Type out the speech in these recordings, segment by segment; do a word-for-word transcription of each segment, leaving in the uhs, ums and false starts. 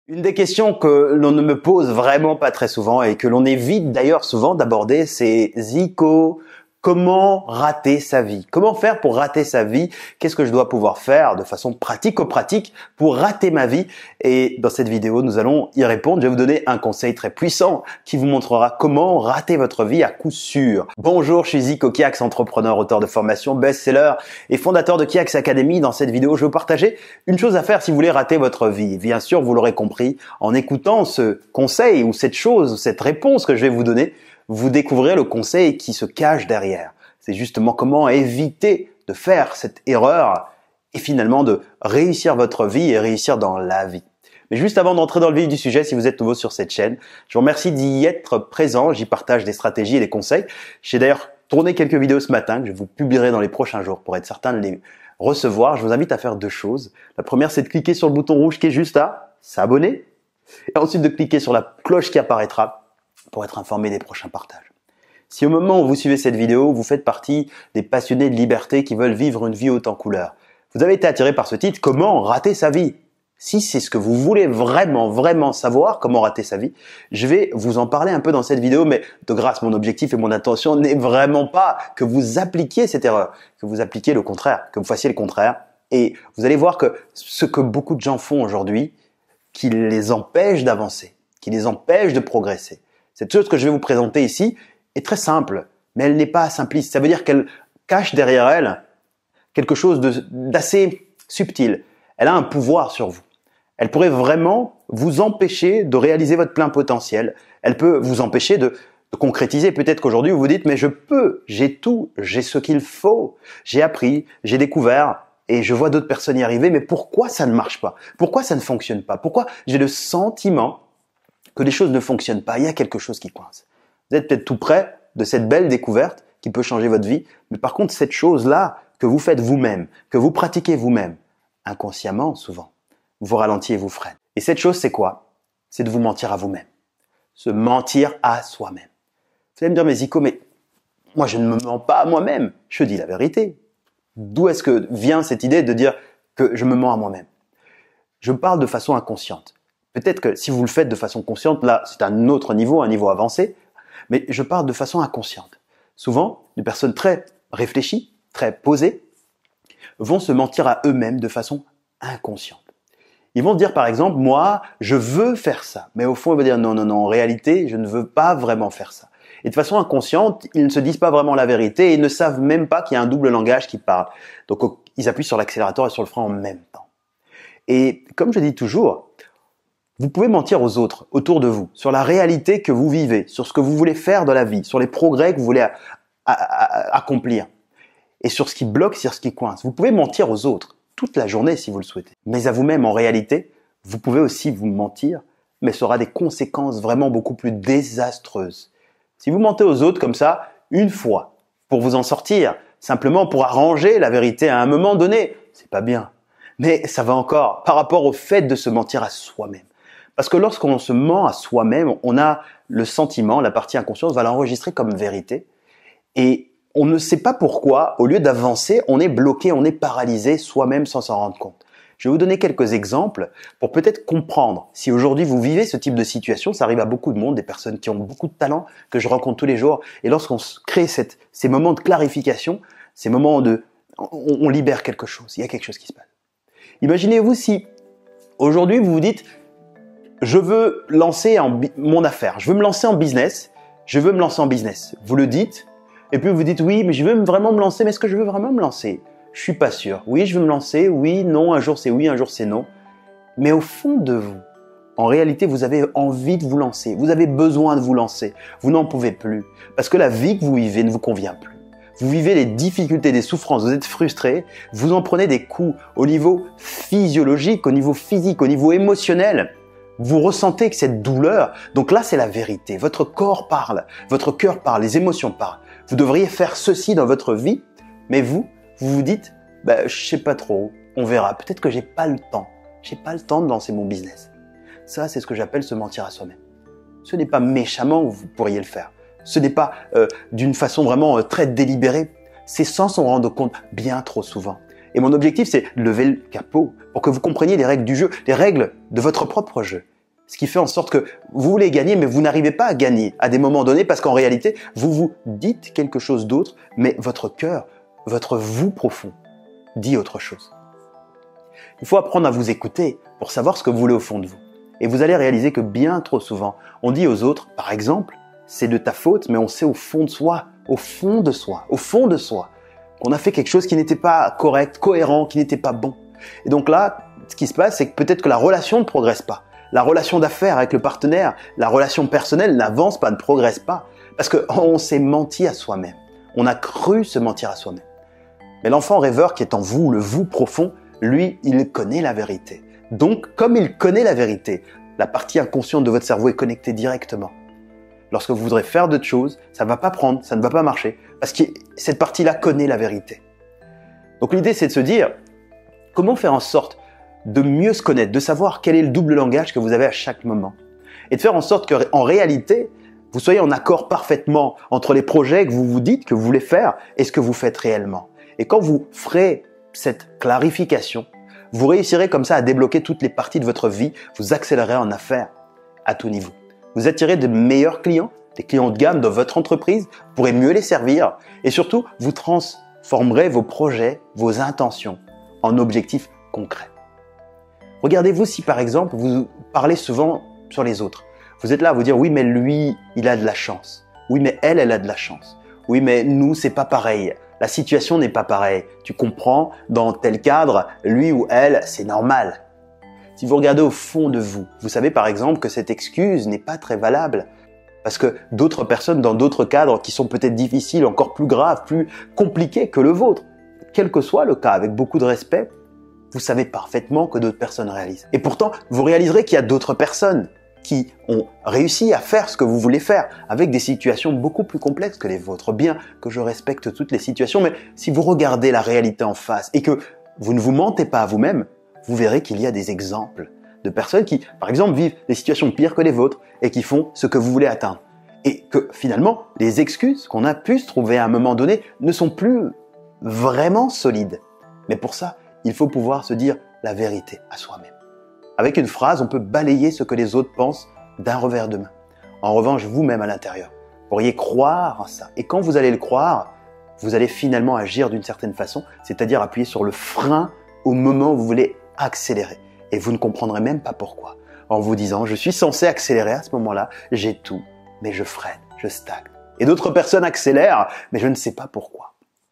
Une des questions que l'on ne me pose vraiment pas très souvent et que l'on évite d'ailleurs souvent d'aborder, c'est Zico, comment rater sa vie? Comment faire pour rater sa vie? Qu'est-ce que je dois pouvoir faire de façon pratico-pratique pour rater ma vie? Et dans cette vidéo, nous allons y répondre. Je vais vous donner un conseil très puissant qui vous montrera comment rater votre vie à coup sûr. Bonjour, je suis Zico Kiax, entrepreneur, auteur de formation, best-seller et fondateur de Kiax Academy. Dans cette vidéo, je vais vous partager une chose à faire si vous voulez rater votre vie. Bien sûr, vous l'aurez compris, en écoutant ce conseil ou cette chose ou cette réponse que je vais vous donner, vous découvrirez le conseil qui se cache derrière. C'est justement comment éviter de faire cette erreur et finalement de réussir votre vie et réussir dans la vie. Mais juste avant d'entrer dans le vif du sujet, si vous êtes nouveau sur cette chaîne, je vous remercie d'y être présent. J'y partage des stratégies et des conseils. J'ai d'ailleurs tourné quelques vidéos ce matin que je vous publierai dans les prochains jours pour être certain de les recevoir. Je vous invite à faire deux choses. La première, c'est de cliquer sur le bouton rouge qui est juste là, s'abonner, et ensuite de cliquer sur la cloche qui apparaîtra pour être informé des prochains partages. Si au moment où vous suivez cette vidéo, vous faites partie des passionnés de liberté qui veulent vivre une vie haute en couleurs, vous avez été attiré par ce titre, comment rater sa vie? Si c'est ce que vous voulez vraiment, vraiment savoir, comment rater sa vie, je vais vous en parler un peu dans cette vidéo, mais de grâce, mon objectif et mon intention n'est vraiment pas que vous appliquiez cette erreur, que vous appliquiez le contraire, que vous fassiez le contraire. Et vous allez voir que ce que beaucoup de gens font aujourd'hui, qui les empêche d'avancer, qui les empêche de progresser. Cette chose que je vais vous présenter ici est très simple, mais elle n'est pas simpliste. Ça veut dire qu'elle cache derrière elle quelque chose d'assez subtil. Elle a un pouvoir sur vous. Elle pourrait vraiment vous empêcher de réaliser votre plein potentiel. Elle peut vous empêcher de, de concrétiser. Peut-être qu'aujourd'hui, vous vous dites, mais je peux, j'ai tout, j'ai ce qu'il faut. J'ai appris, j'ai découvert et je vois d'autres personnes y arriver, mais pourquoi ça ne marche pas? Pourquoi ça ne fonctionne pas? Pourquoi j'ai le sentiment que les choses ne fonctionnent pas? Il y a quelque chose qui coince. Vous êtes peut-être tout près de cette belle découverte qui peut changer votre vie, mais par contre, cette chose-là que vous faites vous-même, que vous pratiquez vous-même, inconsciemment souvent, vous ralentit et vous freine. Et cette chose, c'est quoi? C'est de vous mentir à vous-même. Se mentir à soi-même. Vous allez me dire, mais Zico, mais moi je ne me mens pas à moi-même, je dis la vérité. D'où est-ce que vient cette idée de dire que je me mens à moi-même? Je parle de façon inconsciente. Peut-être que si vous le faites de façon consciente, là, c'est un autre niveau, un niveau avancé, mais je parle de façon inconsciente. Souvent, des personnes très réfléchies, très posées, vont se mentir à eux-mêmes de façon inconsciente. Ils vont dire par exemple, moi, je veux faire ça. Mais au fond, ils vont dire, non, non, non, en réalité, je ne veux pas vraiment faire ça. Et de façon inconsciente, ils ne se disent pas vraiment la vérité et ils ne savent même pas qu'il y a un double langage qui parle. Donc, ils appuient sur l'accélérateur et sur le frein en même temps. Et comme je dis toujours, vous pouvez mentir aux autres, autour de vous, sur la réalité que vous vivez, sur ce que vous voulez faire de la vie, sur les progrès que vous voulez a, a, a, accomplir et sur ce qui bloque, sur ce qui coince. Vous pouvez mentir aux autres toute la journée si vous le souhaitez. Mais à vous-même, en réalité, vous pouvez aussi vous mentir, mais ça aura des conséquences vraiment beaucoup plus désastreuses. Si vous mentez aux autres comme ça, une fois, pour vous en sortir, simplement pour arranger la vérité à un moment donné, c'est pas bien. Mais ça va encore par rapport au fait de se mentir à soi-même. Parce que lorsqu'on se ment à soi-même, on a le sentiment, la partie inconsciente va l'enregistrer comme vérité. Et on ne sait pas pourquoi, au lieu d'avancer, on est bloqué, on est paralysé soi-même sans s'en rendre compte. Je vais vous donner quelques exemples pour peut-être comprendre si aujourd'hui vous vivez ce type de situation. Ça arrive à beaucoup de monde, des personnes qui ont beaucoup de talent, que je rencontre tous les jours. Et lorsqu'on crée cette, ces moments de clarification, ces moments de... On, on libère quelque chose, il y a quelque chose qui se passe. Imaginez-vous si aujourd'hui vous vous dites « Je veux lancer en mon affaire, je veux me lancer en business, je veux me lancer en business ». Vous le dites et puis vous dites « Oui, mais je veux vraiment me lancer, mais est-ce que je veux vraiment me lancer ? Je suis pas sûr. Oui, je veux me lancer, oui, non, un jour c'est oui, un jour c'est non. » Mais au fond de vous, en réalité, vous avez envie de vous lancer, vous avez besoin de vous lancer, vous n'en pouvez plus parce que la vie que vous vivez ne vous convient plus. Vous vivez les difficultés, des souffrances, vous êtes frustré, vous en prenez des coups au niveau physiologique, au niveau physique, au niveau émotionnel. Vous ressentez que cette douleur, donc là c'est la vérité, votre corps parle, votre cœur parle, les émotions parlent. Vous devriez faire ceci dans votre vie, mais vous, vous vous dites, bah, je sais pas trop, on verra, peut-être que j'ai pas le temps, j'ai pas le temps de lancer mon business. Ça c'est ce que j'appelle se mentir à soi-même. Ce n'est pas méchamment que vous pourriez le faire. Ce n'est pas euh, d'une façon vraiment euh, très délibérée, c'est sans s'en rendre compte bien trop souvent. Et mon objectif, c'est de lever le capot pour que vous compreniez les règles du jeu, les règles de votre propre jeu. Ce qui fait en sorte que vous voulez gagner, mais vous n'arrivez pas à gagner à des moments donnés parce qu'en réalité, vous vous dites quelque chose d'autre, mais votre cœur, votre vous profond, dit autre chose. Il faut apprendre à vous écouter pour savoir ce que vous voulez au fond de vous. Et vous allez réaliser que bien trop souvent, on dit aux autres, par exemple, c'est de ta faute, mais on sait au fond de soi, au fond de soi, au fond de soi, qu'on a fait quelque chose qui n'était pas correct, cohérent, qui n'était pas bon. Et donc là, ce qui se passe, c'est que peut-être que la relation ne progresse pas. La relation d'affaires avec le partenaire, la relation personnelle n'avance pas, ne progresse pas. Parce qu'on s'est menti à soi-même. On a cru se mentir à soi-même. Mais l'enfant rêveur qui est en vous, le vous profond, lui, il connaît la vérité. Donc, comme il connaît la vérité, la partie inconsciente de votre cerveau est connectée directement. Lorsque vous voudrez faire d'autres choses, ça ne va pas prendre, ça ne va pas marcher. Parce que cette partie-là connaît la vérité. Donc l'idée, c'est de se dire, comment faire en sorte de mieux se connaître, de savoir quel est le double langage que vous avez à chaque moment. Et de faire en sorte qu'en réalité, vous soyez en accord parfaitement entre les projets que vous vous dites que vous voulez faire et ce que vous faites réellement. Et quand vous ferez cette clarification, vous réussirez comme ça à débloquer toutes les parties de votre vie, vous accélérerez en affaires à tout niveau. Vous attirez de meilleurs clients, des clients de gamme dans votre entreprise, vous pourrez mieux les servir et surtout, vous transformerez vos projets, vos intentions en objectifs concrets. Regardez-vous si par exemple, vous parlez souvent sur les autres. Vous êtes là à vous dire, oui, mais lui, il a de la chance. Oui, mais elle, elle a de la chance. Oui, mais nous, c'est pas pareil. La situation n'est pas pareille. Tu comprends, dans tel cadre, lui ou elle, c'est normal. Si vous regardez au fond de vous, vous savez par exemple que cette excuse n'est pas très valable. Parce que d'autres personnes dans d'autres cadres qui sont peut-être difficiles, encore plus graves, plus compliqués que le vôtre, quel que soit le cas, avec beaucoup de respect, vous savez parfaitement que d'autres personnes réalisent. Et pourtant, vous réaliserez qu'il y a d'autres personnes qui ont réussi à faire ce que vous voulez faire avec des situations beaucoup plus complexes que les vôtres. Bien que je respecte toutes les situations, mais si vous regardez la réalité en face et que vous ne vous mentez pas à vous-même, vous verrez qu'il y a des exemples de personnes qui, par exemple, vivent des situations pires que les vôtres et qui font ce que vous voulez atteindre. Et que finalement, les excuses qu'on a pu se trouver à un moment donné ne sont plus vraiment solides. Mais pour ça, il faut pouvoir se dire la vérité à soi-même. Avec une phrase, on peut balayer ce que les autres pensent d'un revers de main. En revanche, vous-même à l'intérieur, vous pourriez croire en ça. Et quand vous allez le croire, vous allez finalement agir d'une certaine façon, c'est-à-dire appuyer sur le frein au moment où vous voulez accélérer. Et vous ne comprendrez même pas pourquoi. En vous disant, je suis censé accélérer à ce moment-là, j'ai tout, mais je freine, je stagne. Et d'autres personnes accélèrent, mais je ne sais pas pourquoi.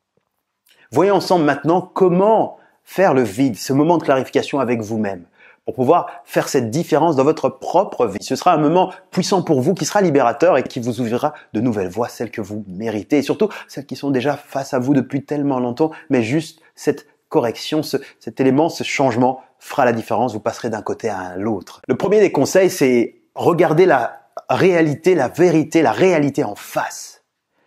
Voyons ensemble maintenant comment faire le vide, ce moment de clarification avec vous-même, pour pouvoir faire cette différence dans votre propre vie. Ce sera un moment puissant pour vous, qui sera libérateur et qui vous ouvrira de nouvelles voies, celles que vous méritez, et surtout celles qui sont déjà face à vous depuis tellement longtemps, mais juste cette correction, ce, cet élément, ce changement fera la différence, vous passerez d'un côté à l'autre. Le premier des conseils, c'est regarder la réalité, la vérité, la réalité en face.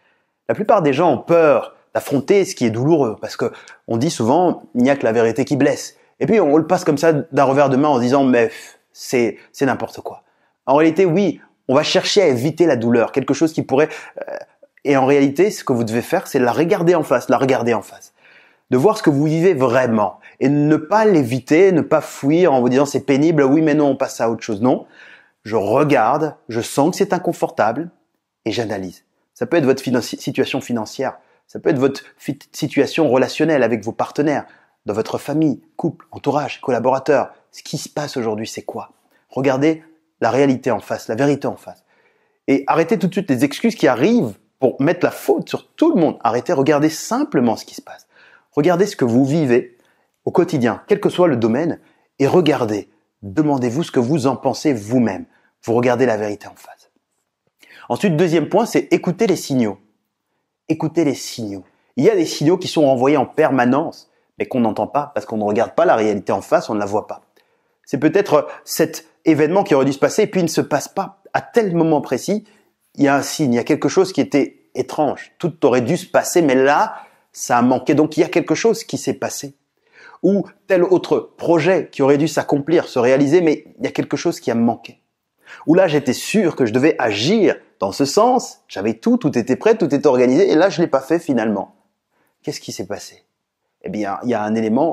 La plupart des gens ont peur d'affronter ce qui est douloureux, parce que on dit souvent, il n'y a que la vérité qui blesse. Et puis on le passe comme ça d'un revers de main en se disant, mais c'est c'est n'importe quoi. En réalité, oui, on va chercher à éviter la douleur, quelque chose qui pourrait... Euh, et en réalité, ce que vous devez faire, c'est la regarder en face, la regarder en face. De voir ce que vous vivez vraiment et ne pas l'éviter, ne pas fuir en vous disant c'est pénible, oui mais non, on passe à autre chose. Non, je regarde, je sens que c'est inconfortable et j'analyse. Ça peut être votre financi- situation financière, ça peut être votre fi- situation relationnelle avec vos partenaires, dans votre famille, couple, entourage, collaborateurs. Ce qui se passe aujourd'hui, c'est quoi? Regardez la réalité en face, la vérité en face. Et arrêtez tout de suite les excuses qui arrivent pour mettre la faute sur tout le monde. Arrêtez, regardez simplement ce qui se passe. Regardez ce que vous vivez au quotidien, quel que soit le domaine, et regardez, demandez-vous ce que vous en pensez vous-même. Vous regardez la vérité en face. Ensuite, deuxième point, c'est écouter les signaux. Écoutez les signaux. Il y a des signaux qui sont envoyés en permanence, mais qu'on n'entend pas parce qu'on ne regarde pas la réalité en face, on ne la voit pas. C'est peut-être cet événement qui aurait dû se passer et puis il ne se passe pas. À tel moment précis, il y a un signe, il y a quelque chose qui était étrange. Tout aurait dû se passer, mais là, ça a manqué. Donc il y a quelque chose qui s'est passé. Ou tel autre projet qui aurait dû s'accomplir, se réaliser, mais il y a quelque chose qui a manqué. Ou là, j'étais sûr que je devais agir dans ce sens. J'avais tout, tout était prêt, tout était organisé, et là, je ne l'ai pas fait finalement. Qu'est-ce qui s'est passé? Eh bien, il y a un élément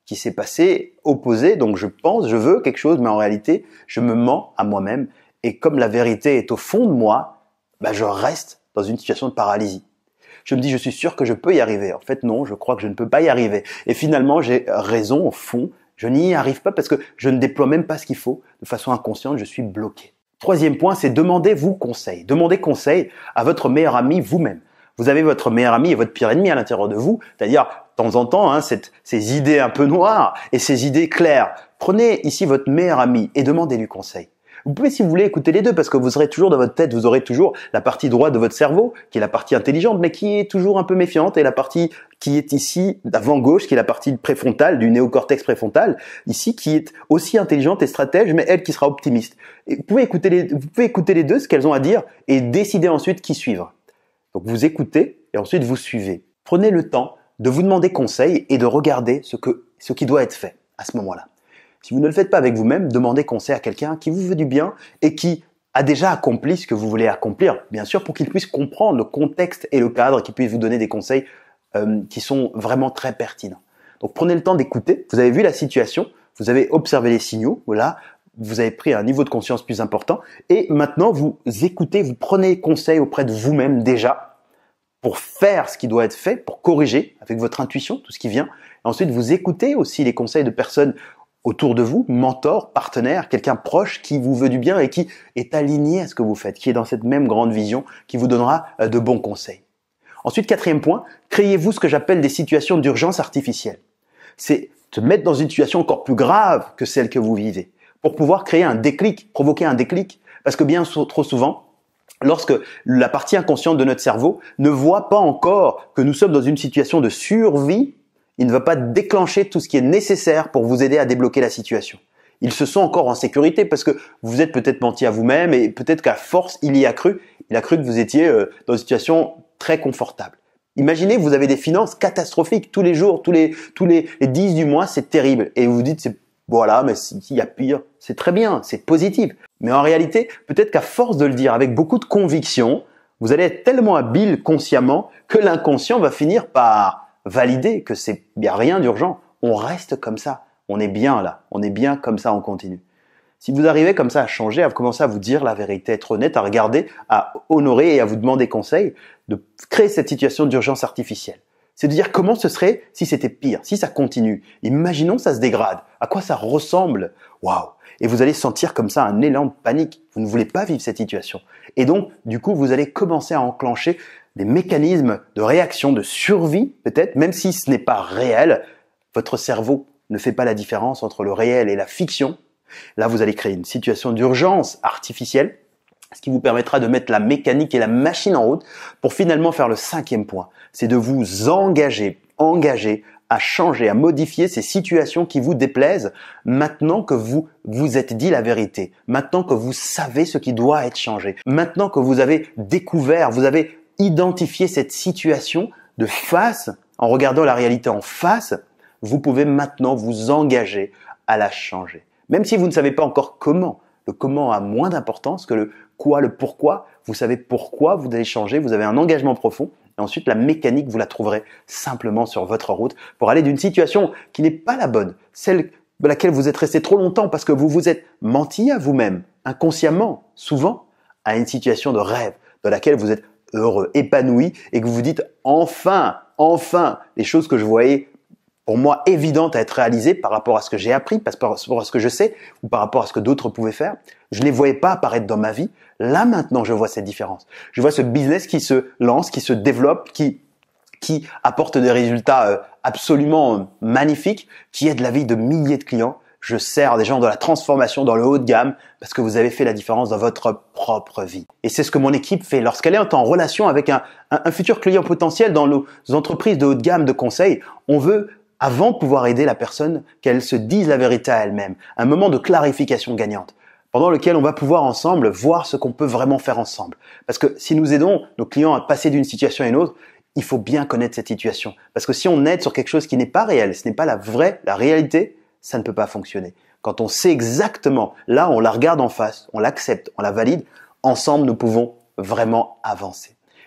qui s'est passé opposé. Donc je pense, je veux quelque chose, mais en réalité, je me mens à moi-même. Et comme la vérité est au fond de moi, bah, je reste dans une situation de paralysie. Je me dis, je suis sûr que je peux y arriver. En fait, non, je crois que je ne peux pas y arriver. Et finalement, j'ai raison au fond. Je n'y arrive pas parce que je ne déploie même pas ce qu'il faut. De façon inconsciente, je suis bloqué. Troisième point, c'est demandez-vous conseil. Demandez conseil à votre meilleur ami vous-même. Vous avez votre meilleur ami et votre pire ennemi à l'intérieur de vous, c'est-à-dire de temps en temps hein, cette, ces idées un peu noires et ces idées claires. Prenez ici votre meilleur ami et demandez-lui conseil. Vous pouvez, si vous voulez, écouter les deux parce que vous serez toujours dans votre tête, vous aurez toujours la partie droite de votre cerveau qui est la partie intelligente mais qui est toujours un peu méfiante et la partie qui est ici d'avant gauche qui est la partie préfrontale du néocortex préfrontal ici qui est aussi intelligente et stratège mais elle qui sera optimiste. Et vous pouvez écouter les, vous pouvez écouter les deux ce qu'elles ont à dire et décider ensuite qui suivre. Donc vous écoutez et ensuite vous suivez. Prenez le temps de vous demander conseil et de regarder ce que ce qui doit être fait à ce moment-là. Si vous ne le faites pas avec vous-même, demandez conseil à quelqu'un qui vous veut du bien et qui a déjà accompli ce que vous voulez accomplir, bien sûr, pour qu'il puisse comprendre le contexte et le cadre, qu'il puisse vous donner des conseils euh, qui sont vraiment très pertinents. Donc prenez le temps d'écouter. Vous avez vu la situation, vous avez observé les signaux, voilà, vous avez pris un niveau de conscience plus important et maintenant vous écoutez, vous prenez conseil auprès de vous-même déjà pour faire ce qui doit être fait, pour corriger avec votre intuition tout ce qui vient. Et ensuite, vous écoutez aussi les conseils de personnes autour de vous, mentor, partenaire, quelqu'un proche qui vous veut du bien et qui est aligné à ce que vous faites, qui est dans cette même grande vision, qui vous donnera de bons conseils. Ensuite, quatrième point, créez-vous ce que j'appelle des situations d'urgence artificielle. C'est se mettre dans une situation encore plus grave que celle que vous vivez pour pouvoir créer un déclic, provoquer un déclic. Parce que bien trop souvent, lorsque la partie inconsciente de notre cerveau ne voit pas encore que nous sommes dans une situation de survie, il ne va pas déclencher tout ce qui est nécessaire pour vous aider à débloquer la situation. Il se sent encore en sécurité parce que vous êtes peut-être menti à vous-même et peut-être qu'à force, il y a cru. Il a cru que vous étiez dans une situation très confortable. Imaginez, vous avez des finances catastrophiques tous les jours, tous les, tous les, les dix du mois, c'est terrible. Et vous vous dites, c'est, voilà, mais s'il y a pire, c'est très bien, c'est positif. Mais en réalité, peut-être qu'à force de le dire avec beaucoup de conviction, vous allez être tellement habile consciemment que l'inconscient va finir par valider que c'est bien rien d'urgent. On reste comme ça. On est bien là. On est bien comme ça, on continue. Si vous arrivez comme ça à changer, à commencer à vous dire la vérité, à être honnête, à regarder, à honorer et à vous demander conseil, de créer cette situation d'urgence artificielle. C'est de dire comment ce serait si c'était pire, si ça continue. Imaginons ça se dégrade. À quoi ça ressemble? Waouh! Et vous allez sentir comme ça un élan de panique. Vous ne voulez pas vivre cette situation. Et donc, du coup, vous allez commencer à enclencher des mécanismes de réaction, de survie, peut-être, même si ce n'est pas réel. Votre cerveau ne fait pas la différence entre le réel et la fiction. Là, vous allez créer une situation d'urgence artificielle, ce qui vous permettra de mettre la mécanique et la machine en route pour finalement faire le cinquième point. C'est de vous engager, engager à changer, à modifier ces situations qui vous déplaisent maintenant que vous vous êtes dit la vérité, maintenant que vous savez ce qui doit être changé, maintenant que vous avez découvert, vous avez identifié cette situation de face, en regardant la réalité en face, vous pouvez maintenant vous engager à la changer. Même si vous ne savez pas encore comment, le comment a moins d'importance que le quoi, le pourquoi. Vous savez pourquoi vous allez changer, vous avez un engagement profond. Et ensuite, la mécanique, vous la trouverez simplement sur votre route pour aller d'une situation qui n'est pas la bonne, celle de laquelle vous êtes resté trop longtemps parce que vous vous êtes menti à vous-même, inconsciemment, souvent, à une situation de rêve dans laquelle vous êtes heureux, épanoui et que vous vous dites enfin, enfin, les choses que je voyais pour moi évidentes à être réalisées par rapport à ce que j'ai appris, par rapport à ce que je sais ou par rapport à ce que d'autres pouvaient faire. Je ne les voyais pas apparaître dans ma vie. Là, maintenant, je vois cette différence. Je vois ce business qui se lance, qui se développe, qui, qui apporte des résultats absolument magnifiques, qui aide la vie de milliers de clients. Je sers des gens dans la transformation, dans le haut de gamme, parce que vous avez fait la différence dans votre propre vie. Et c'est ce que mon équipe fait. Lorsqu'elle est en relation avec un, un, un futur client potentiel dans nos entreprises de haut de gamme de conseil, on veut, avant de pouvoir aider la personne, qu'elle se dise la vérité à elle-même. Un moment de clarification gagnante, pendant lequel on va pouvoir ensemble voir ce qu'on peut vraiment faire ensemble. Parce que si nous aidons nos clients à passer d'une situation à une autre, il faut bien connaître cette situation. Parce que si on aide sur quelque chose qui n'est pas réel, ce n'est pas la vraie, la réalité, ça ne peut pas fonctionner. Quand on sait exactement, là on la regarde en face, on l'accepte, on la valide, ensemble nous pouvons vraiment avancer.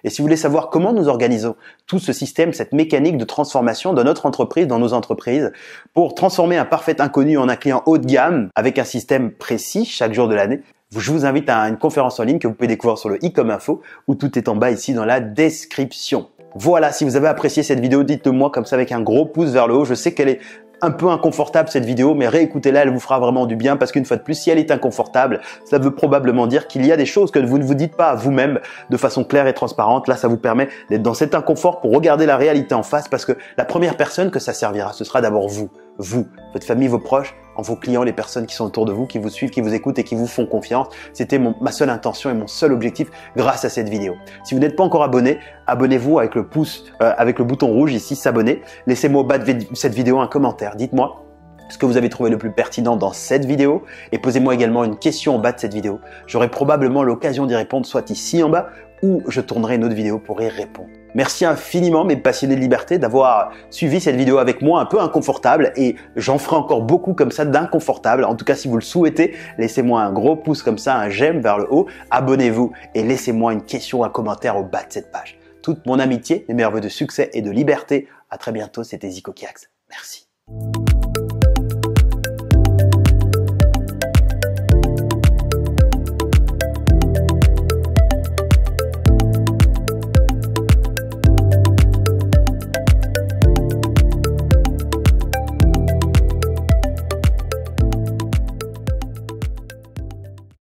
Et si vous voulez savoir comment nous organisons tout ce système, cette mécanique de transformation de notre entreprise, dans nos entreprises, pour transformer un parfait inconnu en un client haut de gamme avec un système précis chaque jour de l'année, je vous invite à une conférence en ligne que vous pouvez découvrir sur le i comme info, où tout est en bas ici dans la description. Voilà, si vous avez apprécié cette vidéo, dites-le moi comme ça avec un gros pouce vers le haut. Je sais qu'elle est un peu inconfortable cette vidéo, mais réécoutez-la, elle vous fera vraiment du bien parce qu'une fois de plus, si elle est inconfortable, ça veut probablement dire qu'il y a des choses que vous ne vous dites pas à vous-même de façon claire et transparente. Là, ça vous permet d'être dans cet inconfort pour regarder la réalité en face parce que la première personne que ça servira, ce sera d'abord vous. Vous, votre famille, vos proches, en vos clients, les personnes qui sont autour de vous, qui vous suivent, qui vous écoutent et qui vous font confiance. C'était ma seule intention et mon seul objectif grâce à cette vidéo. Si vous n'êtes pas encore abonné, abonnez-vous avec le pouce, euh, avec le bouton rouge ici, s'abonner. Laissez-moi au bas de cette vidéo un commentaire. Dites-moi ce que vous avez trouvé le plus pertinent dans cette vidéo et posez-moi également une question au bas de cette vidéo. J'aurai probablement l'occasion d'y répondre soit ici en bas ou je tournerai une autre vidéo pour y répondre. Merci infiniment mes passionnés de liberté d'avoir suivi cette vidéo avec moi un peu inconfortable et j'en ferai encore beaucoup comme ça d'inconfortable. En tout cas, si vous le souhaitez, laissez-moi un gros pouce comme ça, un j'aime vers le haut, abonnez-vous et laissez-moi une question, un commentaire au bas de cette page. Toute mon amitié, mes meilleurs vœux de succès et de liberté. À très bientôt, c'était Zico Kiax. Merci.